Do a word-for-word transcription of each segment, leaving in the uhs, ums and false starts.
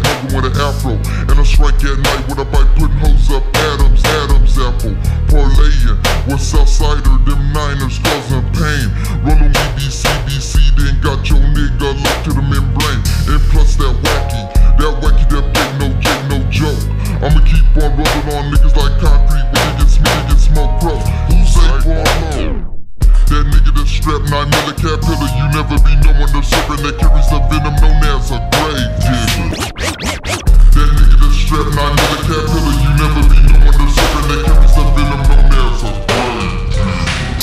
cat hugging with an afro. And I strike at night with a bike putting hoes up Adams, Adams apple. Parlaying with Southsider, them Niners causing pain. Run on me B C B C, then got your nigga look to the membrane. And plus that wacky, that wacky, that big no jake, no joke. I'ma keep on rubbing on niggas like concrete. When they get smoked, they get smoked, bro. Who's say Barlow? That nigga that strapped nine milli Caterpillar, you never be knowing the serpent that carries the venom known as a grave digger. That nigga that strapped nine milli Caterpillar, you never be knowing the serpent that carries the venom known as a grave digger.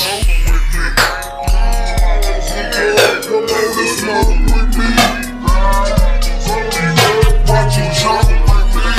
Come on, let's smoke with me. Watch you jump with me.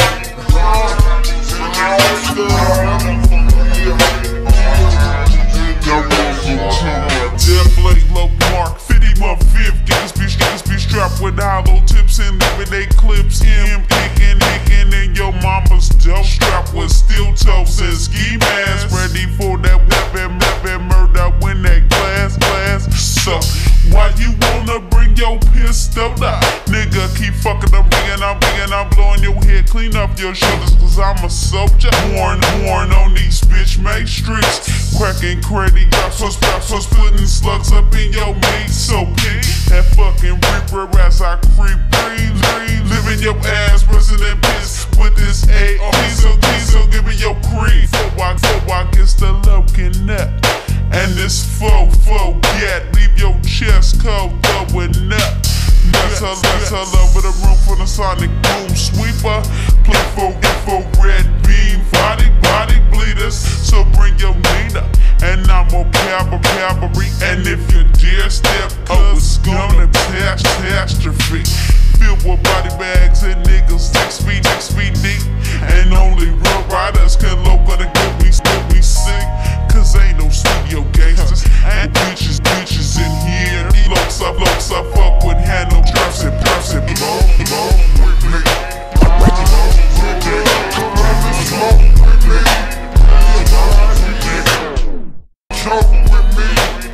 Death low mark, fifty month fifth. Get this bitch, get this bitch strapped with hollow tips and leaving they clips. Him hickin', hickin', and your mama's dope. Strapped with steel toes and ski mask. Ready for that weapon, weapon, murder when that glass, glass. So, why you wanna bring your pistol up? Nigga, keep fucking up, ringing, I'm ringing, I'm blowing your head. Clean up your shoulders, cause I'm a soldier. Born, born on these bitch made streets. Cracking credit, got so straps, so putting slugs up in your meat. So pink, that fucking reaper as I creep, breathe, breathe. Living your ass, President Piss with this A O. Diesel, diesel, give me your cream. Before I, before I get the looking up. And this foe, foe, get, leave your chest cold, throwing up. Nuts all, nuts all over the room for the sonic boom sweeper. Play for infrared beam, body, body bleeders. So bring your Nina, and I'm on cavalry. And if you dare step, oh, it's gonna catastrophe. Filled with body bags and niggas six feet, six feet deep. And only real riders can local to get me, get me sick. Cause ain't no studio gangsters. And bitches, bitches in here. Looks up, looks up, fuck with handle drops and drops and blow, blow with me. Smoke with me. Choke with me.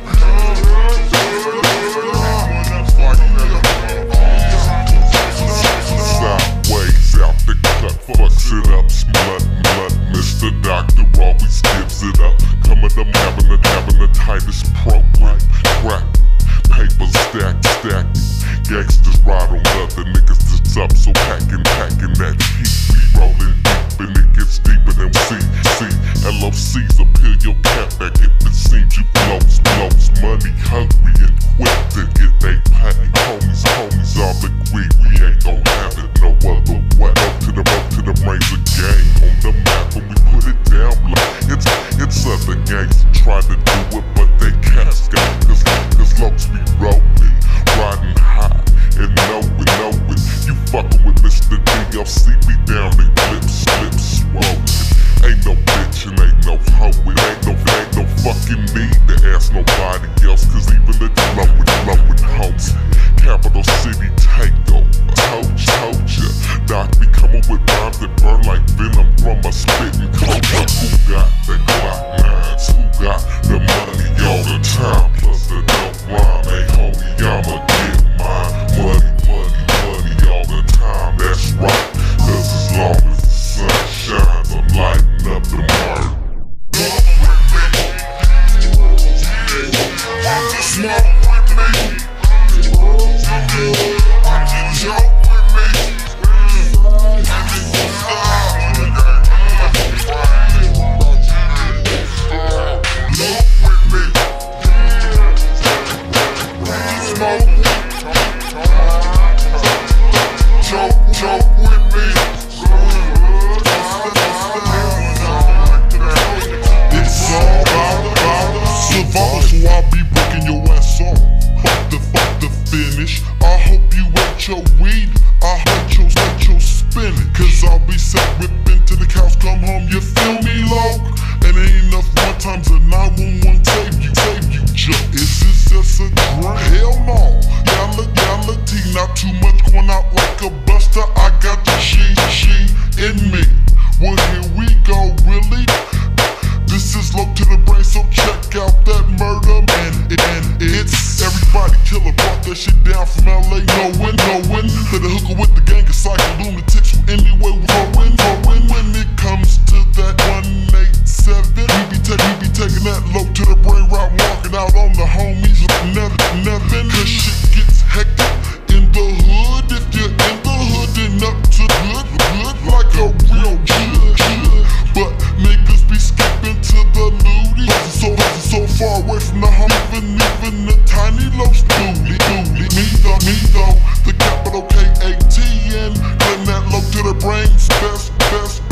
Sideways out the cut, fucks it up, smut, mut. Mister Doctor always gives it up. Coming up, having the, having the tightest program. Crack, paper stack, stack. Gangsters ride on leather, niggas that's up, so packing, packing that heat. We rolling deep and it gets deeper than C, C. L O Cs will peel your cap back if it seems you blows, blows. Money hungry and quick to get they pay. Homies, homies all agree we ain't gon' have it no other way. Up to the, up to the razor gang on the map when we put it down like it's, it's other gangs that try to do it but they cascade. Cause, cause looks we rolling, riding high and know it, know it. You fucking with Mister D L C, be down they lips, lips swollen. Ain't no bitch and ain't no hoe. It ain't no, ain't no fucking need to ask nobody else. Cause even the flowin', flowin' homes. Capital City takeover. Told ya, told ya. Doc be coming with rhymes that burn like venom from a spittin' cobra. Who got the Glock nines? Who got the money all the time? Plus the dope rhyme. Hey homie, I'ma get mine. Money, money, money all the time. That's right. Cause as long as the sun shines, I'm lighting up the mark. Smoke brains, best, best,